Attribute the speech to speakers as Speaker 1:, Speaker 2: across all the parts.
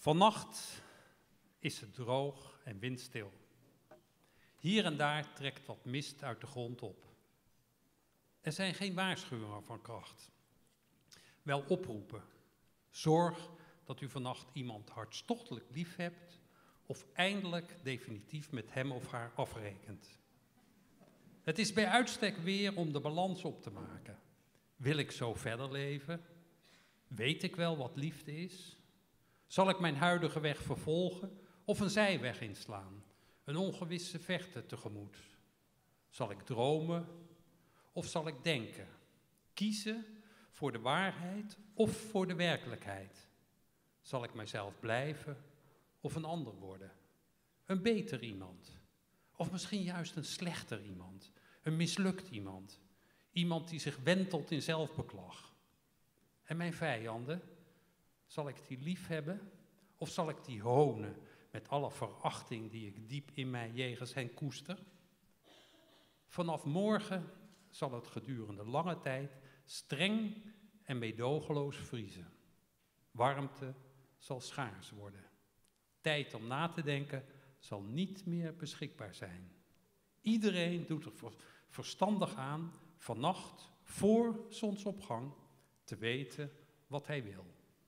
Speaker 1: Vannacht is het droog en windstil. Hier en daar trekt wat mist uit de grond op. Er zijn geen waarschuwingen van kracht. Wel oproepen. Zorg dat u vannacht iemand hartstochtelijk lief hebt of eindelijk definitief met hem of haar afrekent. Het is bij uitstek weer om de balans op te maken. Wil ik zo verder leven? Weet ik wel wat liefde is? Zal ik mijn huidige weg vervolgen of een zijweg inslaan? Een ongewisse verte tegemoet? Zal ik dromen of zal ik denken? Kiezen voor de waarheid of voor de werkelijkheid? Zal ik mijzelf blijven of een ander worden? Een beter iemand? Of misschien juist een slechter iemand? Een mislukt iemand? Iemand die zich wentelt in zelfbeklag? En mijn vijanden? Zal ik die lief hebben of zal ik die honen met alle verachting die ik diep in mij jegens hen koester? Vanaf morgen zal het gedurende lange tijd streng en meedogenloos vriezen. Warmte zal schaars worden. Tijd om na te denken zal niet meer beschikbaar zijn. Iedereen doet er verstandig aan vannacht voor zonsopgang te weten wat hij wil.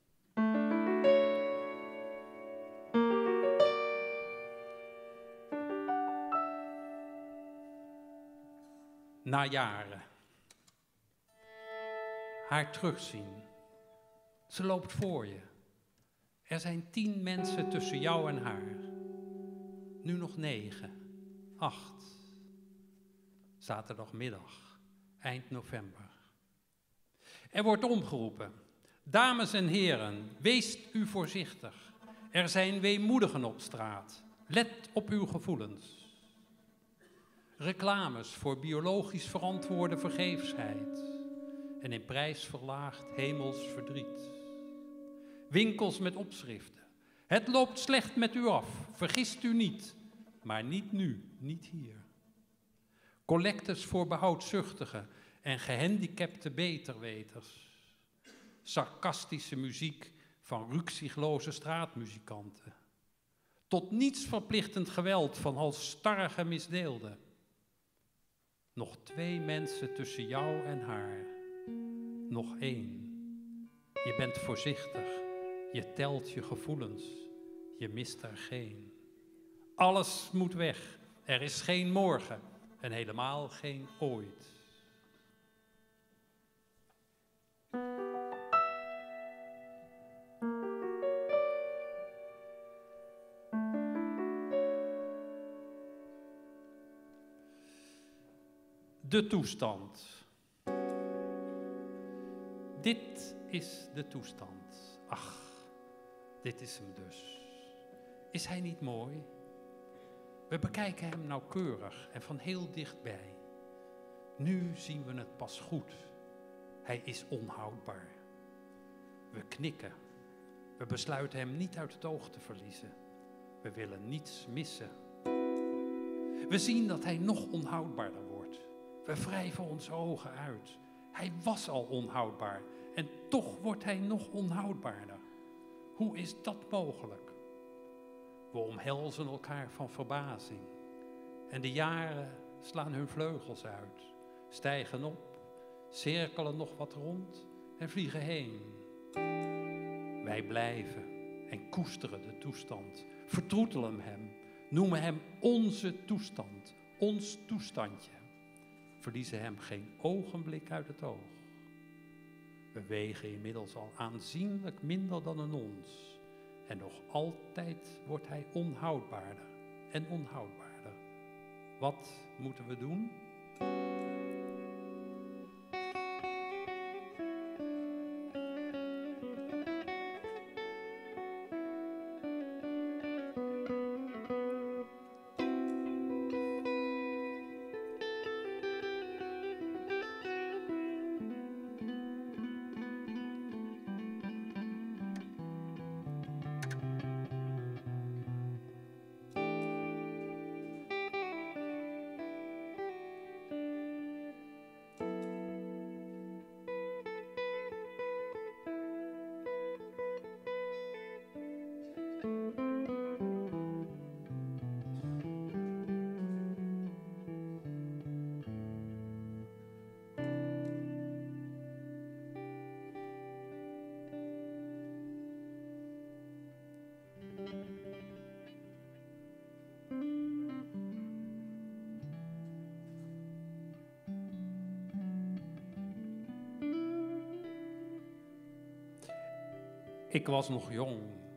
Speaker 1: Na jaren. Haar terugzien. Ze loopt voor je. Er zijn 10 mensen tussen jou en haar. Nu nog 9, 8. Zaterdagmiddag, eind november. Er wordt omgeroepen. Dames en heren, wees u voorzichtig. Er zijn weemoedigen op straat. Let op uw gevoelens. Reclames voor biologisch verantwoorde vergeefsheid en in prijs verlaagd hemels verdriet. Winkels met opschriften. Het loopt slecht met u af, vergist u niet, maar niet nu, niet hier. Collectes voor behoudzuchtigen en gehandicapte beterweters. Sarcastische muziek van rukzichtloze straatmuzikanten. Tot niets verplichtend geweld van halsstarrige misdeelden. Nog 2 mensen tussen jou en haar. Nog 1. Je bent voorzichtig. Je telt je gevoelens. Je mist er geen. Alles moet weg. Er is geen morgen. En helemaal geen ooit. De toestand. Dit is de toestand. Ach, dit is hem dus. Is hij niet mooi? We bekijken hem nauwkeurig en van heel dichtbij. Nu zien we het pas goed. Hij is onhoudbaar. We knikken. We besluiten hem niet uit het oog te verliezen. We willen niets missen. We zien dat hij nog onhoudbaarder wordt. We wrijven onze ogen uit. Hij was al onhoudbaar en toch wordt hij nog onhoudbaarder. Hoe is dat mogelijk? We omhelzen elkaar van verbazing. En de jaren slaan hun vleugels uit, stijgen op, cirkelen nog wat rond en vliegen heen. Wij blijven en koesteren de toestand, vertroetelen hem, noemen hem onze toestand, ons toestandje. Verliezen hem geen ogenblik uit het oog. We wegen inmiddels al aanzienlijk minder dan een ons. En nog altijd wordt hij onhoudbaarder en onhoudbaarder. Wat moeten we doen? Ik was nog jong.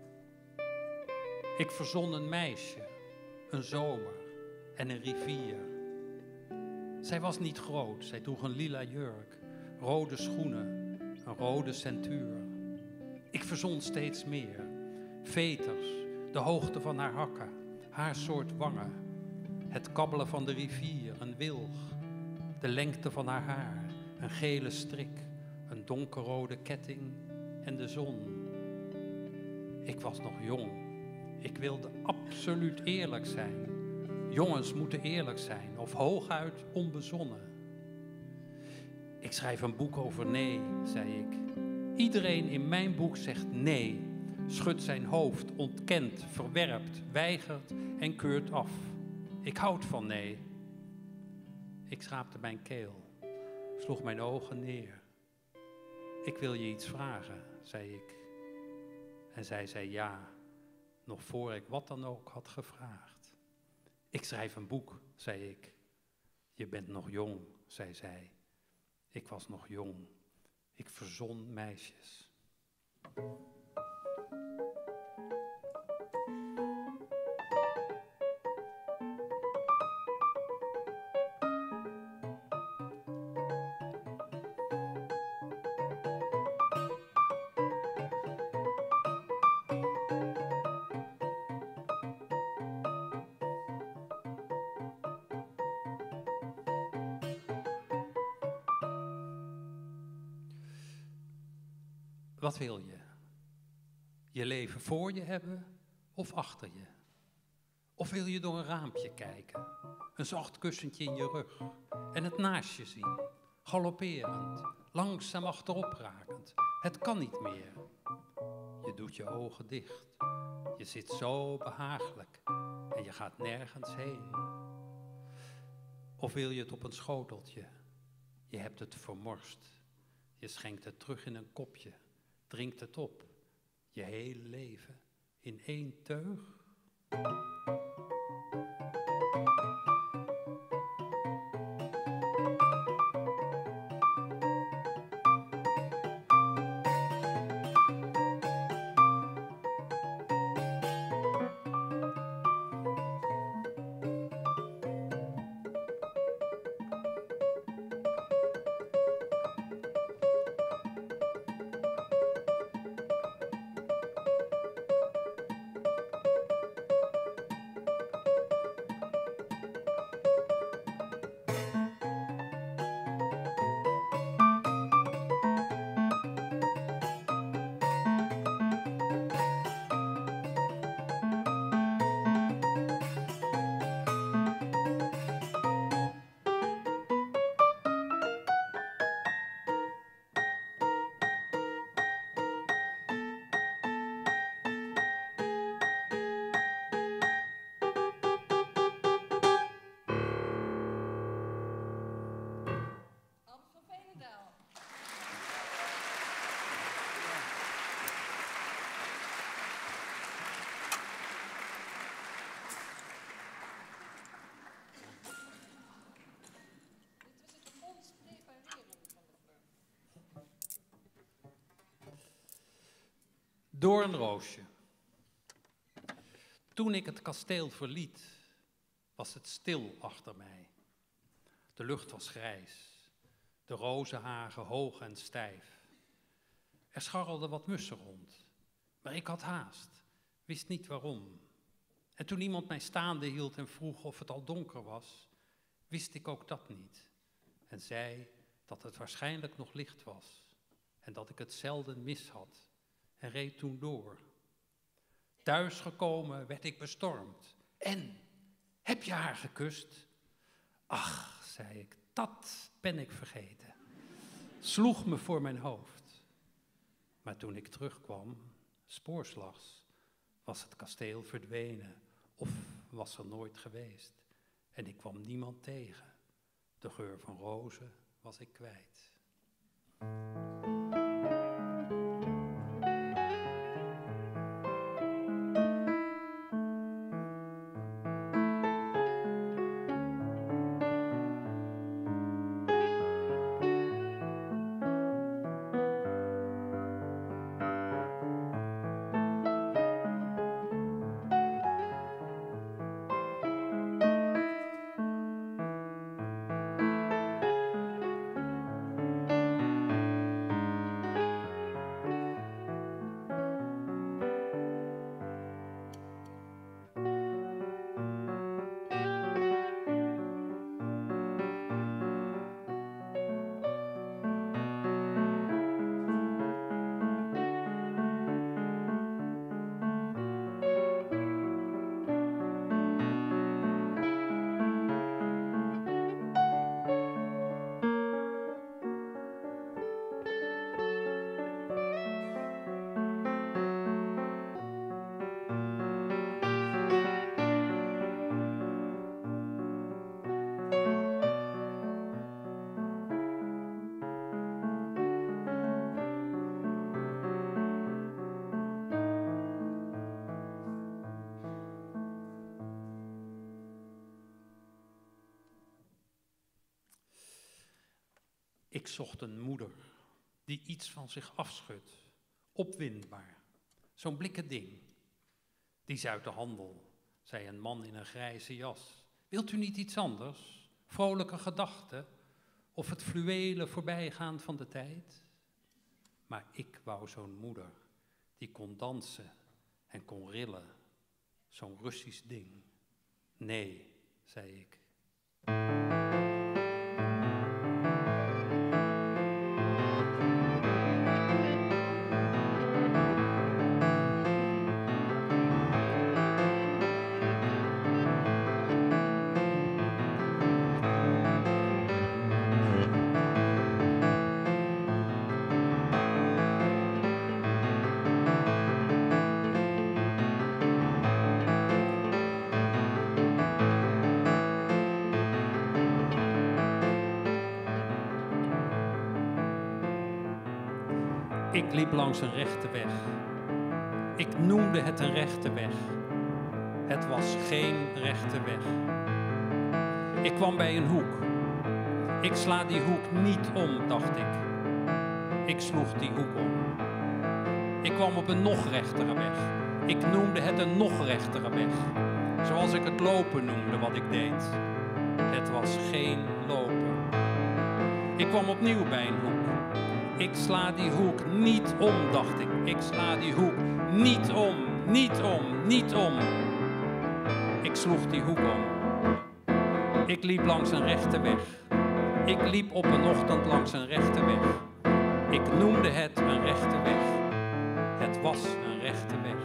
Speaker 1: Ik verzon een meisje, een zomer en een rivier. Zij was niet groot, zij droeg een lila jurk, rode schoenen, een rode centuur. Ik verzon steeds meer. Veters, de hoogte van haar hakken, haar soort wangen. Het kabbelen van de rivier, een wilg. De lengte van haar haar, een gele strik, een donkerrode ketting en de zon. Ik was nog jong. Ik wilde absoluut eerlijk zijn. Jongens moeten eerlijk zijn of hooguit onbezonnen. Ik schrijf een boek over nee, zei ik. Iedereen in mijn boek zegt nee, schudt zijn hoofd, ontkent, verwerpt, weigert en keurt af. Ik houd van nee. Ik schraapte mijn keel, sloeg mijn ogen neer. Ik wil je iets vragen, zei ik. En zij zei ja, nog voor ik wat dan ook had gevraagd. Ik schrijf een boek, zei ik. Je bent nog jong, zei zij. Ik was nog jong. Ik verzon meisjes. Wat wil je? Je leven voor je hebben of achter je? Of wil je door een raampje kijken, een zacht kussentje in je rug en het naast je zien, galopperend, langzaam achterop rakend? Het kan niet meer. Je doet je ogen dicht. Je zit zo behagelijk en je gaat nergens heen. Of wil je het op een schoteltje? Je hebt het vermorst. Je schenkt het terug in een kopje. Drinkt het op, je hele leven, in één teug. Doornroosje. Toen ik het kasteel verliet, was het stil achter mij. De lucht was grijs, de rozenhagen hoog en stijf. Er scharrelden wat mussen rond, maar ik had haast, wist niet waarom. En toen iemand mij staande hield en vroeg of het al donker was, wist ik ook dat niet. En zei dat het waarschijnlijk nog licht was en dat ik het zelden mis had. En reed toen door. Thuis gekomen werd ik bestormd. En, heb je haar gekust? Ach, zei ik, dat ben ik vergeten. Sloeg me voor mijn hoofd. Maar toen ik terugkwam, spoorslags, was het kasteel verdwenen of was er nooit geweest. En ik kwam niemand tegen. De geur van rozen was ik kwijt. Ik zocht een moeder die iets van zich afschudt, opwindbaar, zo'n blikken ding. Die is uit de handel, zei een man in een grijze jas. Wilt u niet iets anders? Vrolijke gedachten? Of het fluwelen voorbijgaan van de tijd? Maar ik wou zo'n moeder die kon dansen en kon rillen. Zo'n Russisch ding. Nee, zei ik. Ik liep langs een rechte weg. Ik noemde het een rechte weg. Het was geen rechte weg. Ik kwam bij een hoek. Ik sla die hoek niet om, dacht ik. Ik sloeg die hoek om. Ik kwam op een nog rechtere weg. Ik noemde het een nog rechtere weg. Zoals ik het lopen noemde wat ik deed. Het was geen lopen. Ik kwam opnieuw bij een hoek. Ik sla die hoek niet om, dacht ik. Ik sla die hoek niet om, niet om, niet om. Ik sloeg die hoek om. Ik liep langs een rechte weg. Ik liep op een ochtend langs een rechte weg. Ik noemde het een rechte weg. Het was een rechte weg.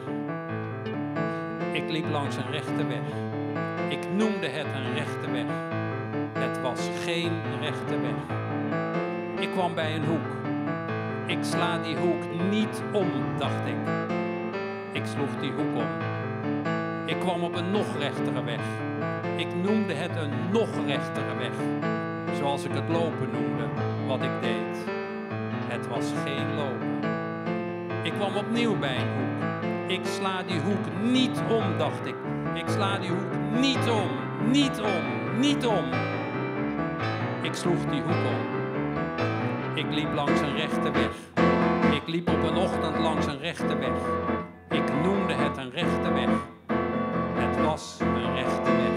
Speaker 1: Ik liep langs een rechte weg. Ik noemde het een rechte weg. Het was geen rechte weg. Ik kwam bij een hoek. Ik sla die hoek niet om, dacht ik. Ik sloeg die hoek om. Ik kwam op een nog rechtere weg. Ik noemde het een nog rechtere weg. Zoals ik het lopen noemde, wat ik deed. Het was geen lopen. Ik kwam opnieuw bij een hoek. Ik sla die hoek niet om, dacht ik. Ik sla die hoek niet om, niet om, niet om. Ik sloeg die hoek om. Ik liep langs een rechte weg. Ik liep op een ochtend langs een rechte weg. Ik noemde het een rechte weg. Het was een rechte weg.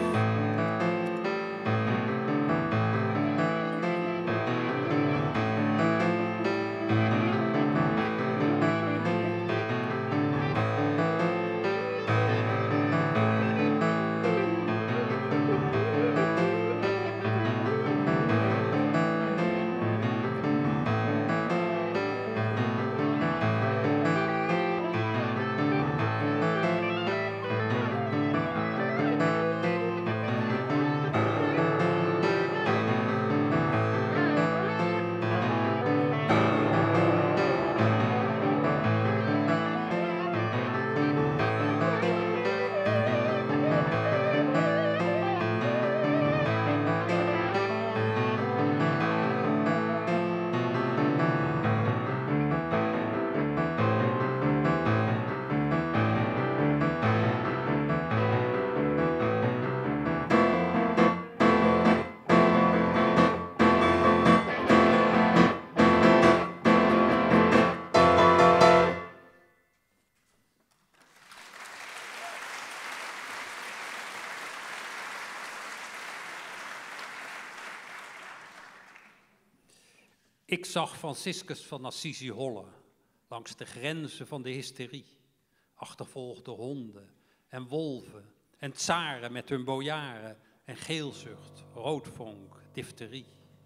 Speaker 1: Ik zag Franciscus van Assisi hollen, langs de grenzen van de hysterie. Achtervolgde honden en wolven en tsaren met hun bojaren en geelzucht, roodvonk, difterie.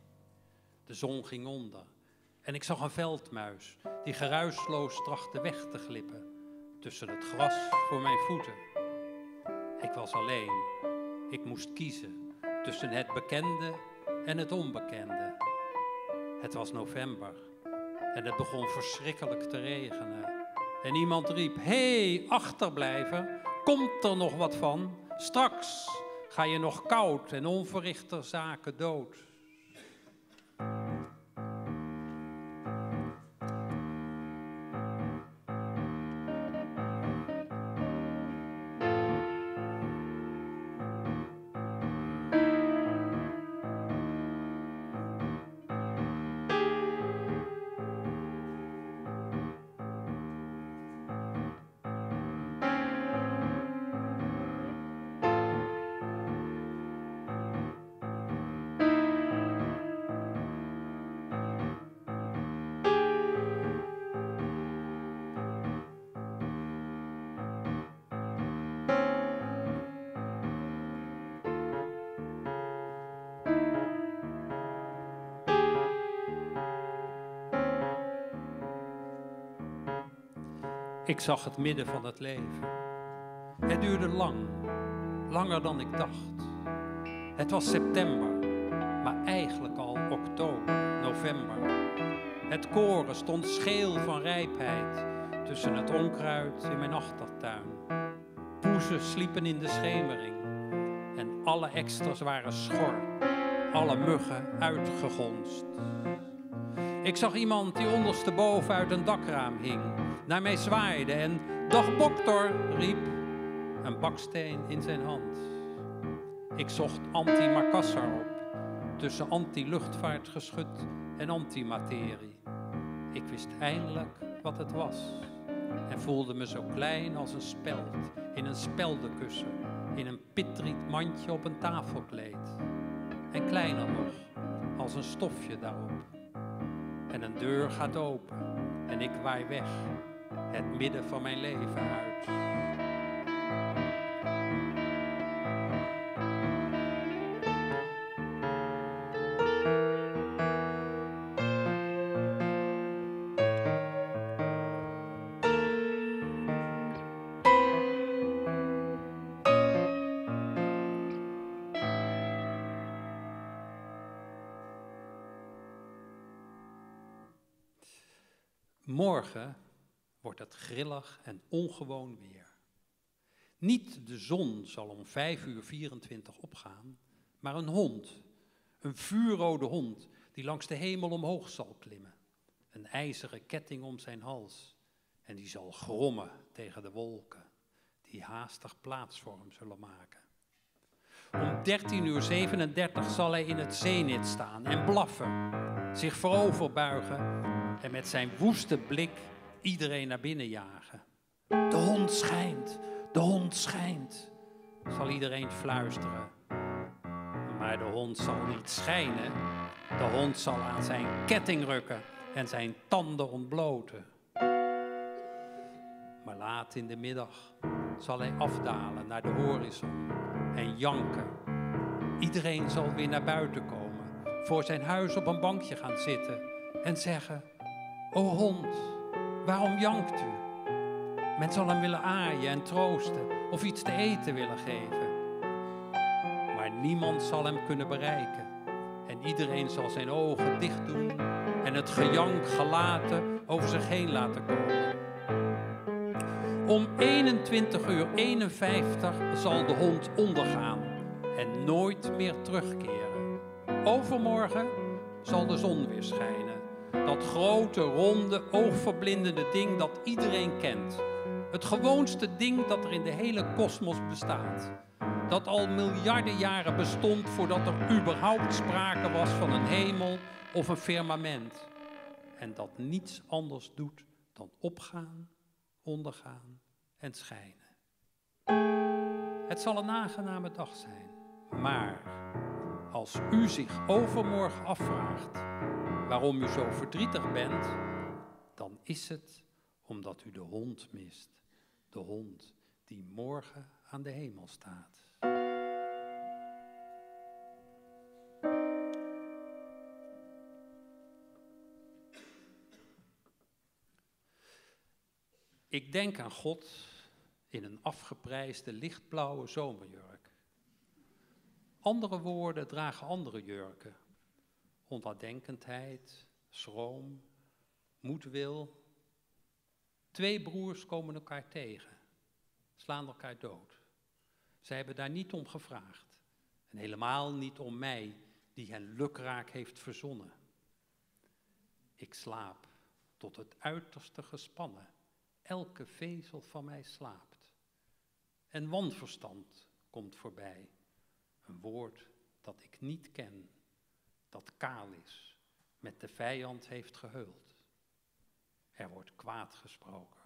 Speaker 1: De zon ging onder en ik zag een veldmuis die geruisloos trachtte weg te glippen tussen het gras voor mijn voeten. Ik was alleen. Ik moest kiezen tussen het bekende en het onbekende. Het was november en het begon verschrikkelijk te regenen. En iemand riep, hé, achterblijven, komt er nog wat van? Straks ga je nog koud en onverrichter zaken dood. Ik zag het midden van het leven. Het duurde lang, langer dan ik dacht. Het was september, maar eigenlijk al oktober, november. Het koren stond scheel van rijpheid tussen het onkruid in mijn achtertuin. Poezen sliepen in de schemering en alle eksters waren schor, alle muggen uitgegonst. Ik zag iemand die ondersteboven uit een dakraam hing, naar mij zwaaide en "Dag Boktor!" riep, een baksteen in zijn hand. Ik zocht antimacassar op, tussen anti-luchtvaartgeschut en antimaterie. Ik wist eindelijk wat het was en voelde me zo klein als een speld in een speldenkussen, in een pitriet mandje op een tafelkleed. En kleiner nog, als een stofje daarop. En een deur gaat open en ik waai weg, het midden van mijn leven uit. Morgen wordt het grillig en ongewoon weer. Niet de zon zal om 5:24 opgaan, maar een hond, een vuurrode hond die langs de hemel omhoog zal klimmen. Een ijzeren ketting om zijn hals en die zal grommen tegen de wolken, die haastig plaats voor hem zullen maken. Om 13:37 zal hij in het zenith staan en blaffen, zich vooroverbuigen en met zijn woeste blik iedereen naar binnen jagen. De hond schijnt, de hond schijnt, zal iedereen fluisteren. Maar de hond zal niet schijnen, de hond zal aan zijn ketting rukken en zijn tanden ontbloten. Maar laat in de middag zal hij afdalen naar de horizon en janken. Iedereen zal weer naar buiten komen, voor zijn huis op een bankje gaan zitten en zeggen: "O hond, waarom jankt u?" Men zal hem willen aaien en troosten of iets te eten willen geven. Maar niemand zal hem kunnen bereiken. En iedereen zal zijn ogen dicht doen en het gejank gelaten over zich heen laten komen. Om 21:51 zal de hond ondergaan en nooit meer terugkeren. Overmorgen zal de zon weer schijnen. Dat grote, ronde, oogverblindende ding dat iedereen kent. Het gewoonste ding dat er in de hele kosmos bestaat. Dat al miljarden jaren bestond voordat er überhaupt sprake was van een hemel of een firmament. En dat niets anders doet dan opgaan, ondergaan en schijnen. Het zal een aangename dag zijn. Maar als u zich overmorgen afvraagt waarom u zo verdrietig bent, dan is het omdat u de hond mist. De hond die morgen aan de hemel staat. Ik denk aan God in een afgeprijsde lichtblauwe zomerjurk. Andere woorden dragen andere jurken. Onnadenkendheid, schroom, moedwil. 2 broers komen elkaar tegen, slaan elkaar dood. Zij hebben daar niet om gevraagd. En helemaal niet om mij, die hen lukraak heeft verzonnen. Ik slaap tot het uiterste gespannen. Elke vezel van mij slaapt. En wanverstand komt voorbij. Een woord dat ik niet ken. Dat kaal is, met de vijand heeft geheuld. Er wordt kwaad gesproken.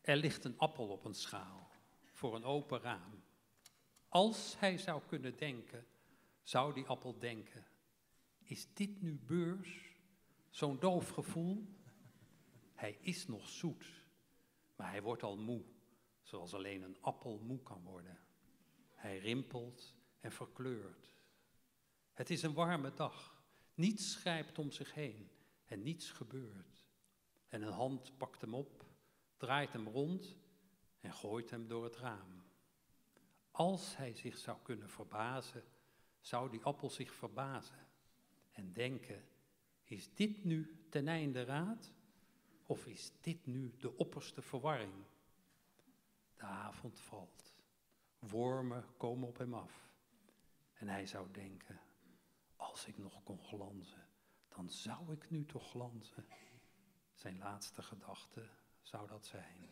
Speaker 1: Er ligt een appel op een schaal, voor een open raam. Als hij zou kunnen denken, zou die appel denken: is dit nu beurs? Zo'n doof gevoel? Hij is nog zoet, maar hij wordt al moe, zoals alleen een appel moe kan worden. Hij rimpelt en verkleurt. Het is een warme dag. Niets grijpt om zich heen en niets gebeurt. En een hand pakt hem op, draait hem rond en gooit hem door het raam. Als hij zich zou kunnen verbazen, zou die appel zich verbazen en denken: is dit nu ten einde raad? Of is dit nu de opperste verwarring? De avond valt. Wormen komen op hem af. En hij zou denken: als ik nog kon glanzen, dan zou ik nu toch glanzen. Zijn laatste gedachte zou dat zijn.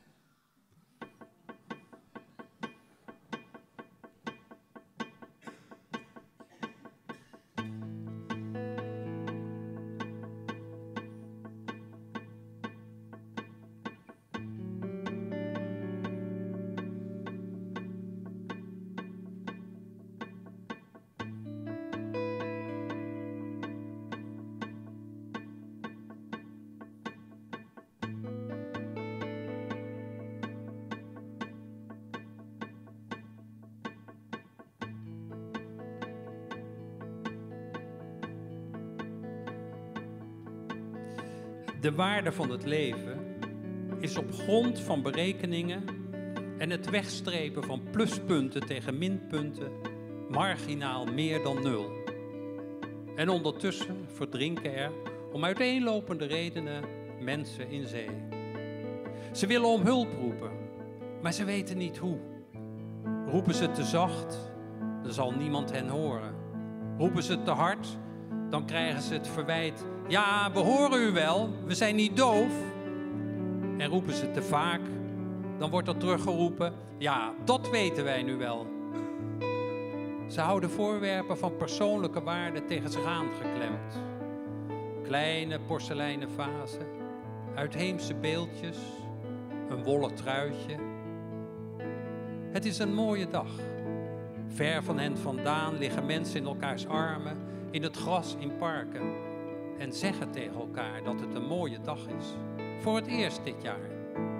Speaker 1: De waarde van het leven is op grond van berekeningen en het wegstrepen van pluspunten tegen minpunten marginaal meer dan 0. En ondertussen verdrinken er om uiteenlopende redenen mensen in zee. Ze willen om hulp roepen, maar ze weten niet hoe. Roepen ze te zacht, dan zal niemand hen horen. Roepen ze te hard, dan krijgen ze het verwijt: ja, we horen u wel, we zijn niet doof. En roepen ze te vaak, dan wordt er teruggeroepen: ja, dat weten wij nu wel. Ze houden voorwerpen van persoonlijke waarde tegen zich aangeklemd. Kleine porseleinen vazen, uitheemse beeldjes, een wollen truitje. Het is een mooie dag. Ver van hen vandaan liggen mensen in elkaars armen, in het gras in parken, en zeggen tegen elkaar dat het een mooie dag is. Voor het eerst dit jaar.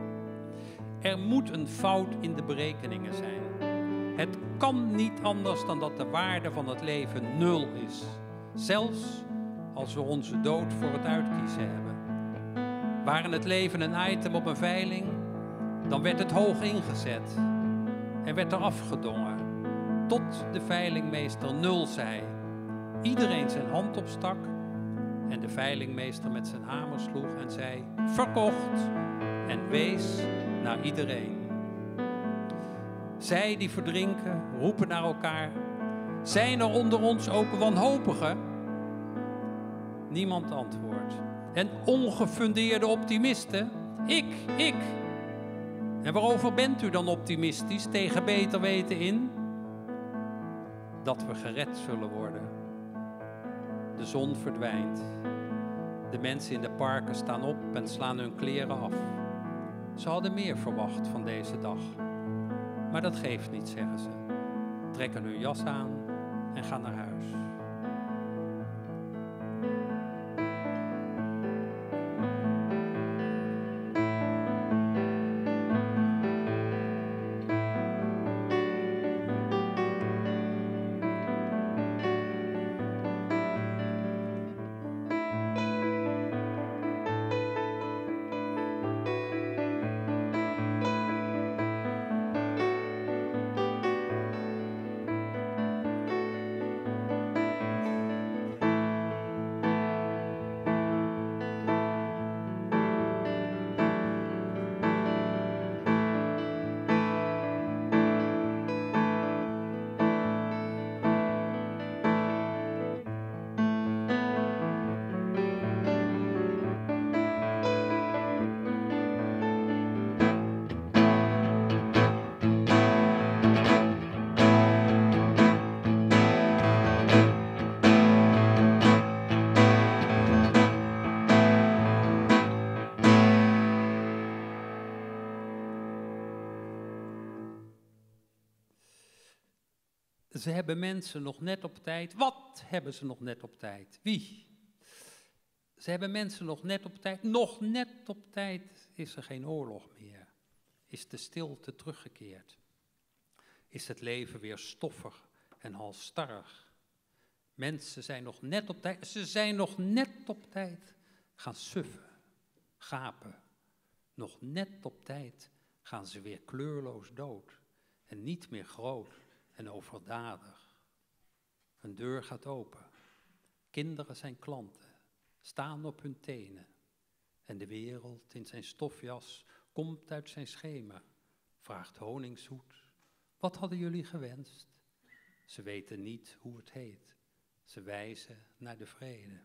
Speaker 1: Er moet een fout in de berekeningen zijn. Het kan niet anders dan dat de waarde van het leven 0 is. Zelfs als we onze dood voor het uitkiezen hebben. Waren het leven een item op een veiling, dan werd het hoog ingezet en werd er afgedongen. Tot de veilingmeester 0 zei. Iedereen zijn hand opstak en de veilingmeester met zijn hamer sloeg en zei: verkocht, en wees naar iedereen. Zij die verdrinken roepen naar elkaar: zijn er onder ons ook wanhopigen? Niemand antwoordt. En ongefundeerde optimisten? Ik. En waarover bent u dan optimistisch, tegen beter weten in? Dat we gered zullen worden. De zon verdwijnt. De mensen in de parken staan op en slaan hun kleren af. Ze hadden meer verwacht van deze dag. Maar dat geeft niet, zeggen ze. Trekken hun jas aan en gaan naar huis. Ze hebben mensen nog net op tijd. Wat hebben ze nog net op tijd? Wie? Ze hebben mensen nog net op tijd. Nog net op tijd is er geen oorlog meer. Is de stilte teruggekeerd. Is het leven weer stoffig en halsstarrig. Mensen zijn nog net op tijd. Ze zijn nog net op tijd gaan suffen, gapen. Nog net op tijd gaan ze weer kleurloos dood. En niet meer groot en overdadig. Een deur gaat open. Kinderen zijn klanten, staan op hun tenen. En de wereld in zijn stofjas komt uit zijn schema. Vraagt honingshoed, wat hadden jullie gewenst? Ze weten niet hoe het heet. Ze wijzen naar de vrede.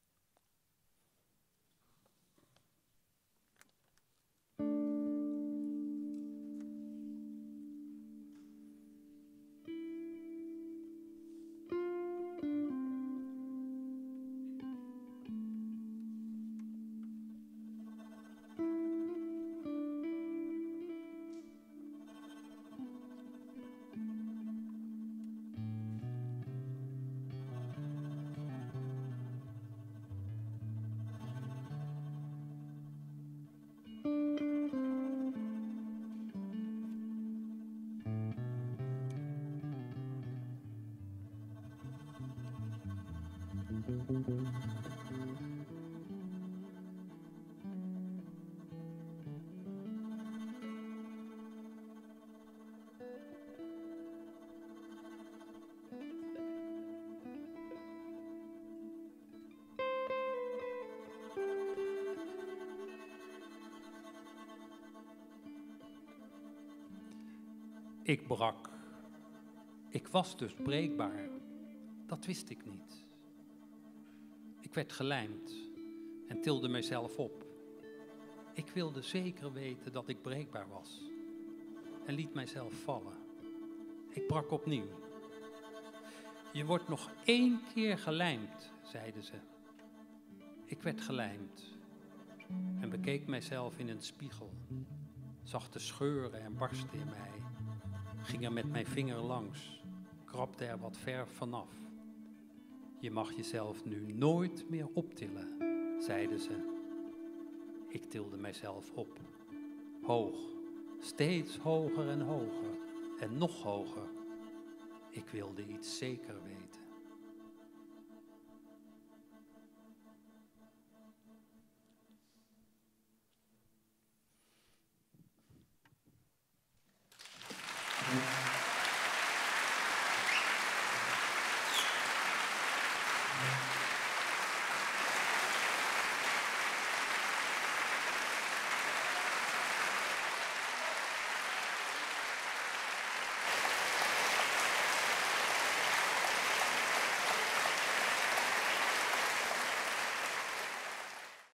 Speaker 1: Ik brak. Ik was dus breekbaar. Dat wist ik niet. Ik werd gelijmd en tilde mijzelf op. Ik wilde zeker weten dat ik breekbaar was en liet mijzelf vallen. Ik brak opnieuw. Je wordt nog 1 keer gelijmd, zeiden ze. Ik werd gelijmd en bekeek mijzelf in een spiegel. Zag de scheuren en barsten in mij. Ging er met mijn vinger langs, krabde er wat verf vanaf. Je mag jezelf nu nooit meer optillen, zeiden ze. Ik tilde mijzelf op. Hoog, steeds hoger en hoger en nog hoger. Ik wilde iets zeker weten.